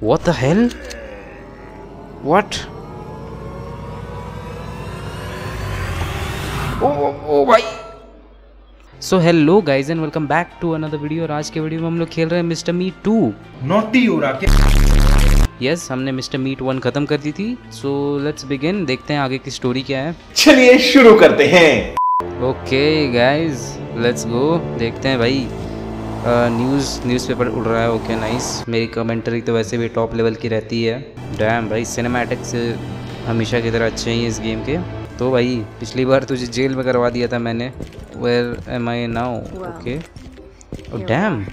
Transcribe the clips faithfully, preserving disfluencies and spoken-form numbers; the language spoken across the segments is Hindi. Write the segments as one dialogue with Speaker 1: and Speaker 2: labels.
Speaker 1: What the hell? What? Oh, oh, oh भाई। So hello guys and welcome back to another video। और आज के वीडियो में हम लोग खेल रहे हैं मिस्टर मीट टू।
Speaker 2: नॉटी हो रहा क्या?
Speaker 1: यस, हमने मिस्टर मीट वन खत्म कर दी थी। सो लेट्स बिगिन, देखते हैं आगे की स्टोरी क्या है।
Speaker 2: चलिए शुरू करते हैं।
Speaker 1: ओके गाइज लेट्स गो, देखते हैं भाई। न्यूज़ न्यूज़पेपर उड़ रहा है। Okay nice. मेरी कमेंट्री तो वैसे भी टॉप लेवल की रहती है। डैम भाई, सिनेमैटिक्स हमेशा की तरह अच्छे हैं इस गेम के। तो भाई पिछली बार तुझे जेल में करवा दिया था मैंने। Where am I now? Okay. Oh damn,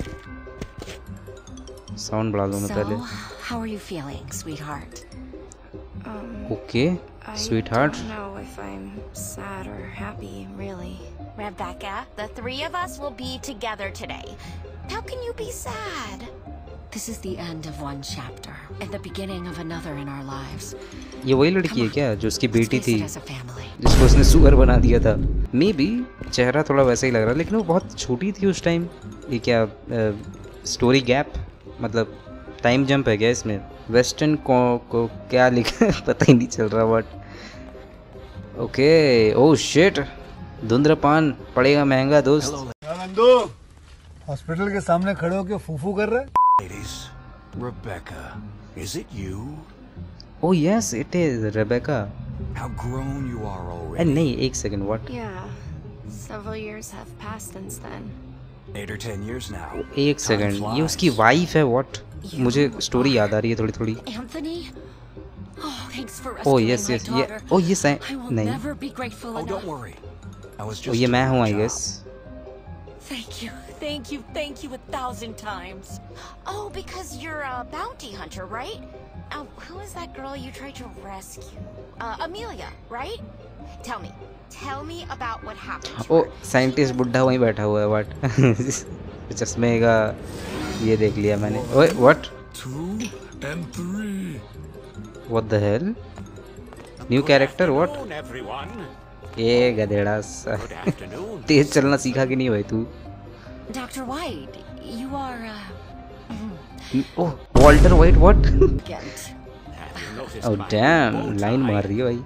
Speaker 1: sound बढ़ा लूँ मैं पहले।
Speaker 3: How are you feeling, sweetheart?
Speaker 4: Um,
Speaker 1: okay sweetheart.
Speaker 4: I don't know if I'm sad or happy, really.
Speaker 3: Rebecca, the three of us will be together today. How can you be sad? This is the end of one chapter and the beginning of another in our lives.
Speaker 1: ये वही लड़की है क्या जो उसकी बेटी थी,
Speaker 3: As a family.
Speaker 1: जिसको उसने सुअर बना दिया था? मे बी चेहरा थोड़ा वैसा ही लग रहा है, लेकिन वो बहुत छोटी थी उस टाइम। ये क्या स्टोरी गैप, मतलब टाइम जंप है क्या इसमें? वेस्टर्न को, को क्या लिखा है पता ही नहीं चल रहा। But okay. ओह शिट, धुंधरपान पड़ेगा महंगा दोस्त।
Speaker 5: नंदू, हॉस्पिटल के सामने खड़े होकर फूफू कर रहे।
Speaker 6: Ladies, Rebecca, is it you?
Speaker 1: Oh yes, it is Rebecca.
Speaker 6: How grown you are already.
Speaker 1: And नहीं, एक second, what?
Speaker 4: Yeah, several years have passed since then.
Speaker 6: Eight or ten years now.
Speaker 1: एक सेकंड, ये उसकी वाइफ है? what? मुझे स्टोरी याद आ रही है थोड़ी थोड़ी।
Speaker 3: Anthony? Oh, thanks for
Speaker 1: Oh
Speaker 3: rescuing
Speaker 1: yes
Speaker 3: my
Speaker 1: yes, ये
Speaker 3: daughter.
Speaker 1: oh yes,
Speaker 3: I will
Speaker 1: नहीं,
Speaker 3: never be grateful
Speaker 6: Oh,
Speaker 3: enough.
Speaker 6: don't worry. I was
Speaker 1: oh
Speaker 6: just.
Speaker 1: ये मैं हूँ I
Speaker 6: doing my
Speaker 1: guess।
Speaker 6: job.
Speaker 3: Thank you, thank you, thank you a thousand times.
Speaker 4: Oh, because you're a bounty hunter, right? Uh, who is that girl you tried to rescue? Uh, Amelia, right? Tell me. Tell me about what happened to
Speaker 1: oh
Speaker 4: her.
Speaker 1: Scientist बुड्ढा वहीं बैठा हुआ है। व्हाट? चश्मे का ये देख लिया मैंने। ओए what?
Speaker 7: Two and three.
Speaker 1: What the hell? New character what?
Speaker 6: Good afternoon, everyone.
Speaker 1: ये गधेड़ा सा।
Speaker 6: Good afternoon.
Speaker 1: तेज चलना सीखा कि नहीं भाई तू?
Speaker 3: Doctor White, you are uh,
Speaker 1: oh Walter White what?
Speaker 3: Gent.
Speaker 6: Have you noticed
Speaker 1: oh
Speaker 6: my
Speaker 1: damn,
Speaker 6: bow
Speaker 1: line
Speaker 6: tie?
Speaker 1: मार रही है भाई।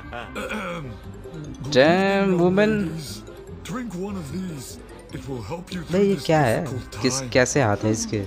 Speaker 7: Good
Speaker 1: Damn,
Speaker 7: evening,
Speaker 1: woman.
Speaker 7: ladies. Drink one of these. It will help you
Speaker 1: भाई
Speaker 7: through
Speaker 1: ये
Speaker 7: this
Speaker 1: क्या है?
Speaker 7: difficult
Speaker 1: किस
Speaker 7: time.
Speaker 1: कैसे हाथ है इसके?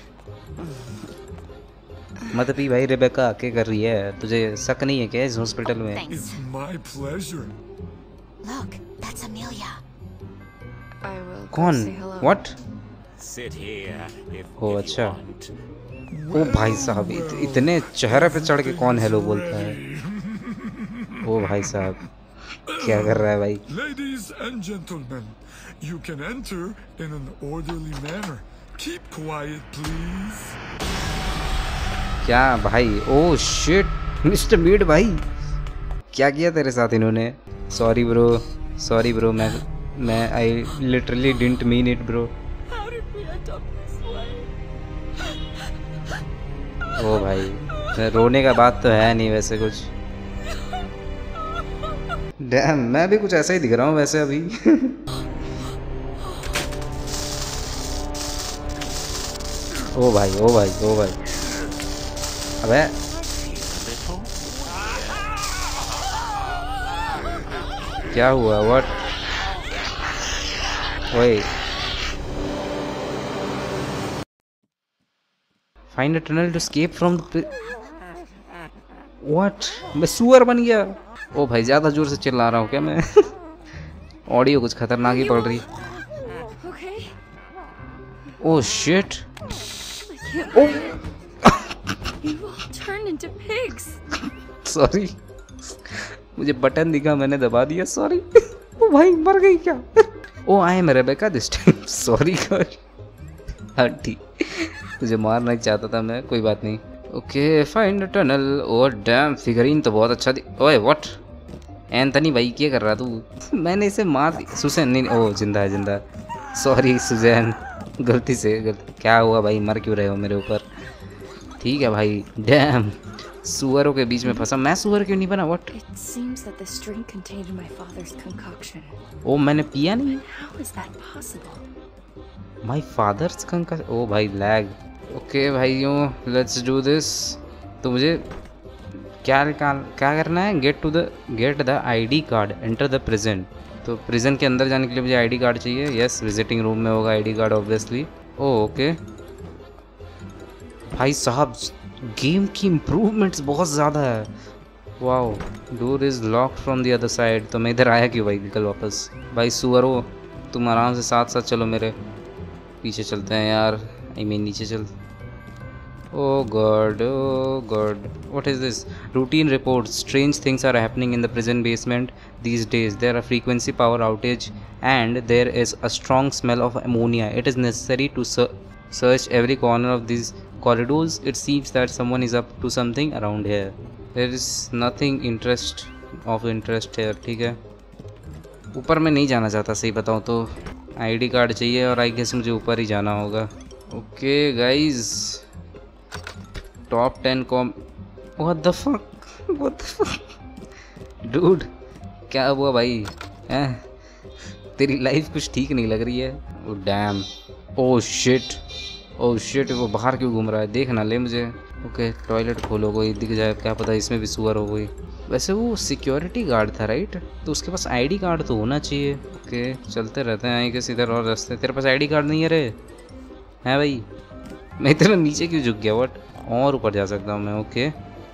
Speaker 1: मतलब ही भाई रेबेका आके कर रही है, तुझे शक नहीं है क्या इस हॉस्पिटल में?
Speaker 4: Thanks.
Speaker 7: It's my pleasure.
Speaker 3: Look, that's Amelia.
Speaker 4: I will go
Speaker 1: कौन?
Speaker 4: say hello.
Speaker 1: What?
Speaker 6: Sit here if,
Speaker 1: Oh,
Speaker 6: if
Speaker 1: अच्छा।
Speaker 6: you want.
Speaker 1: ओ भाई साहब, इत, इतने चेहरे पे चढ़ के कौन हेलो बोलता है? ओ भाई साहब क्या कर रहा है भाई?
Speaker 7: Ladies and gentlemen, you can enter in an orderly manner. Keep quiet, please.
Speaker 1: क्या भाई? ओ शिट, मिस्टर मीट भाई क्या किया तेरे साथ इन्होंने? सॉरी ब्रो, सॉरी ब्रो, मैं मैं I literally didn't mean it bro.
Speaker 3: How did we end up this way?
Speaker 1: ओ भाई रोने का बात तो है नहीं वैसे कुछ। डैम, मैं भी कुछ ऐसा ही दिख रहा हूँ वैसे अभी। ओ भाई ओ भाई ओ भाई, अबे क्या हुआ? व्हाट? ओए find a tunnel to escape from the what? मैं सुअर बन गया? ओ भाई ज्यादा जोर से चिल्ला रहा हूँ क्या मैं? ऑडियो कुछ खतरनाक ही पड़ रही।
Speaker 4: Okay.
Speaker 1: Oh shit,
Speaker 4: You all turned into pigs.
Speaker 1: Sorry, मुझे बटन दिखा मैंने दबा दिया, सॉरी। ओ भाई मर गई क्या? Oh I am Rebecca this time, sorry God. हाँ ठीक, तुझे मारना ही चाहता था मैं, कोई बात नहीं। Okay find tunnel. Oh damn, figurine तो बहुत अच्छा दी। ओए व्हाट? एंथनी भाई क्या कर रहा तू? मैंने इसे मार दी। सुसैन नहीं, ओ जिंदा है जिंदा। सॉरी सुजैन, गलती से गलती। क्या हुआ भाई, मर क्यों रहे हो मेरे ऊपर? ठीक है भाई। डैम, सुअरों के बीच में फंसा मैं। सुअर क्यों नहीं बना? What?
Speaker 4: It seems that this drink contained my father's concoction.
Speaker 1: Oh मैंने पिया नहीं।
Speaker 4: How is that possible?
Speaker 1: My father's कंका। ओ भाई लैग, ओके भाइयों, लेट्स डू दिस। तो मुझे क्या निकाल क्या करना है? Get to the gate the ID card, enter the prison. तो प्रिजन के अंदर जाने के लिए मुझे आईडी कार्ड चाहिए। यस, विजिटिंग रूम में होगा आईडी कार्ड ऑब्वियसली। ओ ओके भाई साहब, गेम की इम्प्रूवमेंट्स बहुत ज़्यादा है। Wow, door is locked from the other side. तो मैं इधर आया क्यों भाई? निकल वापस। भाई सुअरो, तुम आराम से साथ साथ चलो, मेरे पीछे चलते हैं यार। आई मीन नीचे चल। Oh god, oh god. What is this? Routine reports. Strange things are happening in the prison basement these days. There are frequency power outage and there is a strong smell of ammonia. It is necessary to ser search every corner of these corridors. It seems that someone is up to something around here. There is nothing interest of interest here. ठीक है, ऊपर मैं नहीं जाना चाहता, सही बताऊँ तो। आईडी कार्ड चाहिए और आई गेस मुझे ऊपर ही जाना होगा। Okay guys, top ten com. What the fuck, what the fuck dude, क्या हुआ भाई? हैं, तेरी लाइफ कुछ ठीक नहीं लग रही है। Oh damn, oh shit, oh shit, वो बाहर क्यों घूम रहा है? देख ना ले मुझे। ओके, टॉयलेट खोलो, कोई दिख जाए, क्या पता इसमें भी सुअर हो कोई। वैसे वो सिक्योरिटी गार्ड था राइट, तो उसके पास आईडी कार्ड तो होना चाहिए। ओके, चलते रहते हैं आगे इधर और रास्ते। तेरे पास आईडी कार्ड नहीं है रे? हैं भाई, मैं इतना नीचे क्यों झुक गया? वट, और ऊपर जा सकता हूँ मैं। Okay,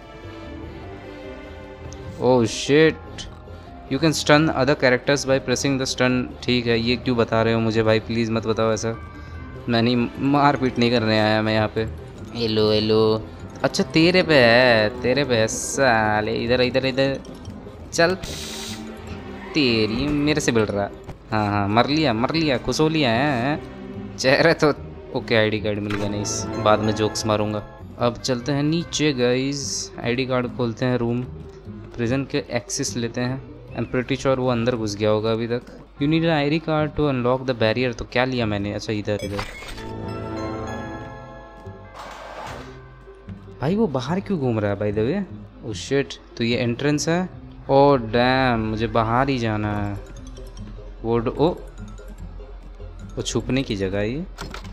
Speaker 1: oh shit, you can stun other characters by pressing the stun. ठीक है, ये क्यों बता रहे हो मुझे भाई? प्लीज़ मत बताओ ऐसा। मैं नहीं, मार पीट नहीं करने आया मैं यहाँ पे। हेलो हेलो, अच्छा तेरे पे है, तेरे पे है साले। इधर इधर इधर चल, तेरी मेरे से मिल रहा। हाँ हाँ, मर लिया मर लिया, खुश हो लिया है चेहरा तो। ओके, आईडी कार्ड मिल गया। नहीं, इस बाद में जोक्स मारूंगा। अब चलते हैं नीचे गाइस, आईडी कार्ड खोलते हैं, रूम प्रिजन के एक्सेस लेते हैं। आई एम प्रीटी श्योर वो अंदर घुस गया होगा अभी तक। You need an ID card to unlock the barrier. तो क्या लिया मैंने? अच्छा इधर इधर। भाई वो बाहर क्यों घूम रहा है by the way? Oh shit, तो ये एंट्रेंस है। ओह डैम, मुझे बाहर ही जाना है। वो ओ वो छुपने की जगह ये।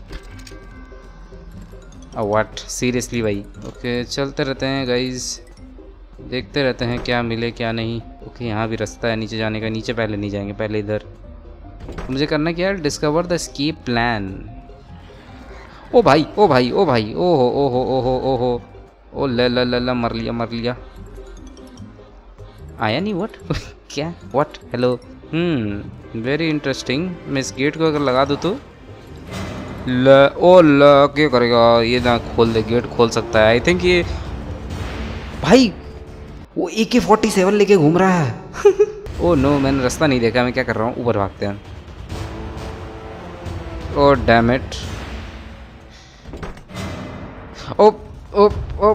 Speaker 1: व्हाट, सीरियसली भाई? ओके, चलते रहते हैं गाइज, देखते रहते हैं क्या मिले क्या नहीं। ओके, यहाँ भी रास्ता है नीचे जाने का। नीचे पहले नहीं जाएंगे, पहले इधर। मुझे करना क्या है? Discover the escape plan. ओ भाई ओ भाई ओ भाई, ओ हो ओ हो ओ हो ओ हो ओ ल ल ल ल, मर लिया मर लिया। आया नहीं? व्हाट क्या? What, hello. Hmm, very interesting. मैं इस गेट को अगर लगा दूँ तो ल ओ ल क्या करेगा ये? ना खोल दे, गेट खोल सकता है आई थिंक ये। भाई वो ए के फोर्टी सेवन लेके घूम रहा है। ओ नो, मैंने रास्ता नहीं देखा, मैं क्या कर रहा हूँ? ऊपर भागते हैं। ओ डैम इट। ओ ओ ओ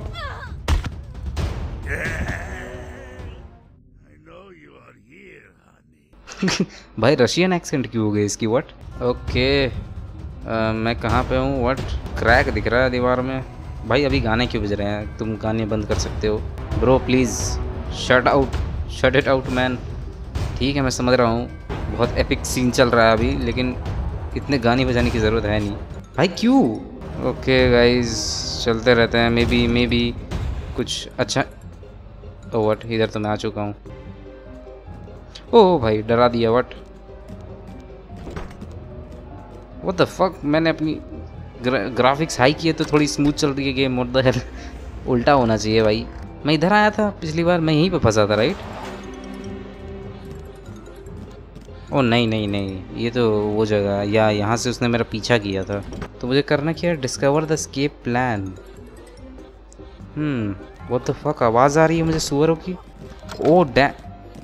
Speaker 1: भाई रशियन एक्सेंट क्यों हो गई इसकी? व्हाट? ओके, मैं कहाँ पे हूँ? व्हाट, क्रैक दिख रहा है दीवार में। भाई अभी गाने क्यों बज रहे हैं? तुम गाने बंद कर सकते हो bro please. Shut out, shut it out man. ठीक है, मैं समझ रहा हूँ बहुत एपिक सीन चल रहा है अभी, लेकिन इतने गाने बजाने की ज़रूरत है नहीं भाई, क्यों? ओके गाइज, चलते रहते हैं। मे बी मे बी कुछ अच्छा। ओ व्हाट, इधर तो मैं आ चुका हूँ। ओह भाई, डरा दिया। व्हाट व्हाट द फक, मैंने अपनी ग्रा, ग्राफिक्स हाई किए तो थोड़ी स्मूथ चल रही है गेम। व्हाट द हेल, उल्टा होना चाहिए भाई। मैं इधर आया था पिछली बार, मैं यहीं पे फंसा था राइट? ओ नहीं नहीं नहीं, ये तो वो जगह, या यहाँ से उसने मेरा पीछा किया था। तो मुझे करना क्या है? Discover the escape plan. Hmm, what the fuck, आवाज़ आ रही है मुझे सुअरों की। ओ डैम,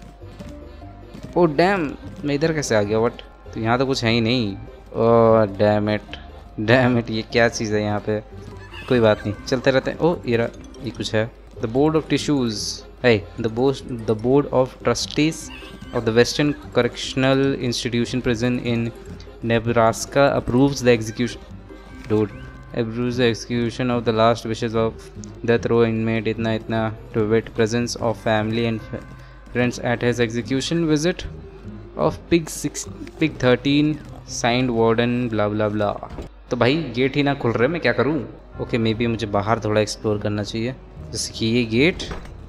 Speaker 1: ओ डैम, मैं इधर कैसे आ गया? व्हाट, तो यहाँ तो कुछ है ही नहीं। Oh damn it, damn it, ये क्या चीज़ है यहाँ पे? कोई बात नहीं, चलते रहते हैं। ओह ये ये कुछ है। द बोर्ड ऑफ टिश्यूज़ है, the board the board of trustees of the Western Correctional Institution prison in Nebraska approves the execution dude approves the execution of the last wishes of death row inmate itna itna to wit presence of family and friends at his execution visit of pig six pig thirteen signed warden blah blah blah। तो भाई गेट ही ना खुल रहे, मैं क्या करूं? ओके मे बी मुझे बाहर थोड़ा एक्सप्लोर करना चाहिए, जैसे कि ये gate.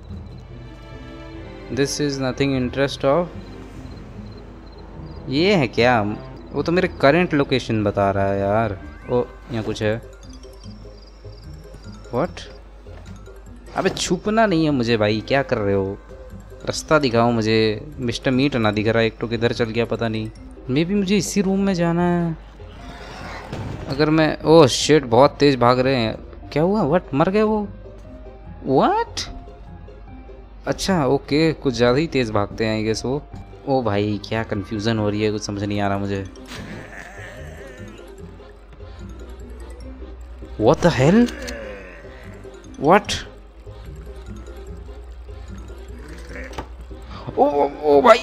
Speaker 1: This is nothing interest of. ये है क्या? वो तो मेरे करंट लोकेशन बता रहा है यार। ओ यहाँ कुछ है। व्हाट? अबे छुपना नहीं है मुझे भाई, क्या कर रहे हो? रास्ता दिखाओ मुझे। मिस्टर मीट ना दिख रहा, एक तो किधर चल गया पता नहीं। मे बी मुझे इसी रूम में जाना है। अगर मैं, ओह शिट बहुत तेज भाग रहे हैं। क्या हुआ? व्हाट? मर गए वो? व्हाट? अच्छा ओके, कुछ ज़्यादा ही तेज भागते हैं आई गेस वो। ओ भाई क्या कंफ्यूजन हो रही है, कुछ समझ नहीं आ रहा मुझे। What the hell? What? ओ ओ भाई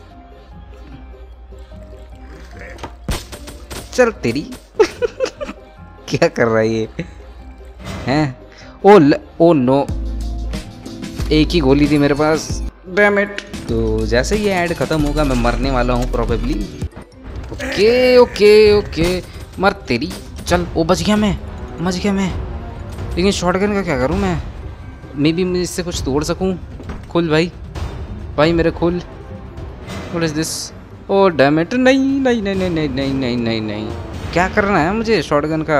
Speaker 1: चल तेरी क्या कर रहा है ये? हैं? ओ ल, ओ नो, एक ही गोली थी मेरे पास। Damn it. तो जैसे ये ऐड खत्म होगा मैं मरने वाला हूँ प्रोबेबली। ओके ओके ओके, मर तेरी। चल, ओ बच गया मैं, बच गया मैं। लेकिन शॉटगन का क्या करूँ मैं? मे बी मैं इससे कुछ तोड़ सकूँ। खुल भाई, भाई मेरे खुल। What is this? Oh damn it. नहीं नहीं नहीं नहीं नहीं नहीं नहीं नहीं नहीं, क्या करना है मुझे शॉटगन का?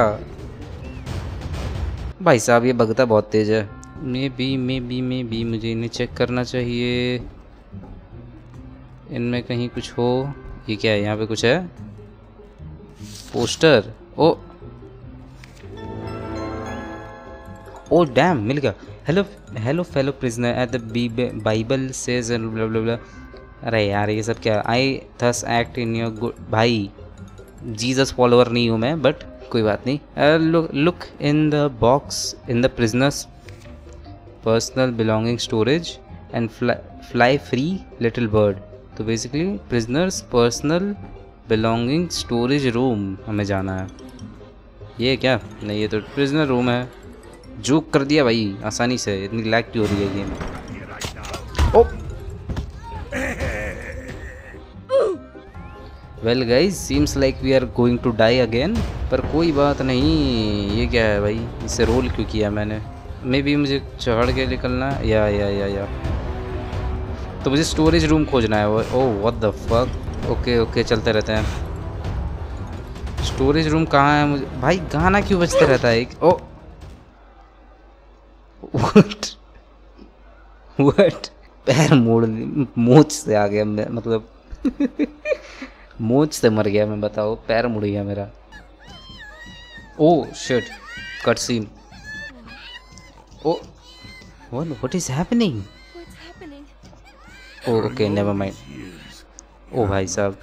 Speaker 1: भाई साहब ये बगता बहुत तेज है। Maybe maybe maybe मुझे इन्हें चेक करना चाहिए, इनमें कहीं कुछ हो। ये क्या है? यहाँ पे कुछ है पोस्टर। ओ ओ डैम, मिल गया। Hello hello fellow prisoner at the Bible says blah blah blah. अरे यार ये सब क्या? I thus act in your good. भाई जीसस फॉलोअर नहीं हूँ मैं, बट कोई बात नहीं। Look in the box in the prisoners personal belonging storage and fly free little bird. तो basically prisoners personal belonging storage room हमें जाना है। ये क्या? नहीं ये तो प्रिजनर रूम है। जोक कर दिया भाई आसानी से, इतनी लैग क्यों हो रही है game? Oh well guys, seems like we are going to die again, पर कोई बात नहीं। ये क्या है भाई? इसे रोल क्यों किया मैंने? मे बी मुझे चढ़ के निकलना या या या या तो मुझे स्टोरेज रूम खोजना है। Oh what the fuck. Okay okay चलते रहते हैं। स्टोरेज रूम कहाँ है? मुझे भाई गाना क्यों बजते रहता है? एक ओ व्हाट व्हाट पैर मोड़ मोच से आ गया मैं, मतलब मोच से मर गया मैं, बताओ पैर मुड़ गया मेरा। Oh shit, cut scene. Oh what what is happening? Oh okay never mind. ओ भाई साहब,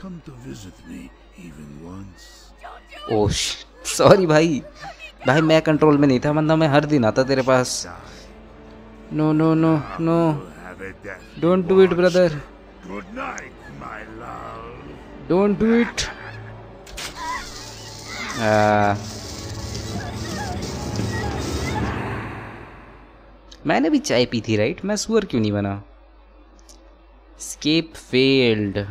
Speaker 1: ओह सॉरी भाई, भाई मैं कंट्रोल में नहीं था, वरना मैं हर दिन आता तेरे पास। No no no no, don't do it brother, don't do it. मैंने भी चाय पी थी राइट? मैं सुअर क्यों नहीं बना? Escape failed.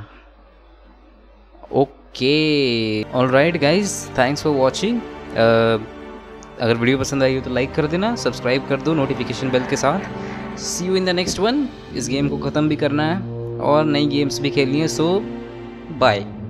Speaker 1: Okay alright guys, thanks for watching. अगर वीडियो पसंद आई हो तो लाइक कर देना, सब्सक्राइब कर दो नोटिफिकेशन बेल के साथ। See you in the next one. इस गेम को ख़त्म भी करना है और नई गेम्स भी खेलनी है, सो बाय।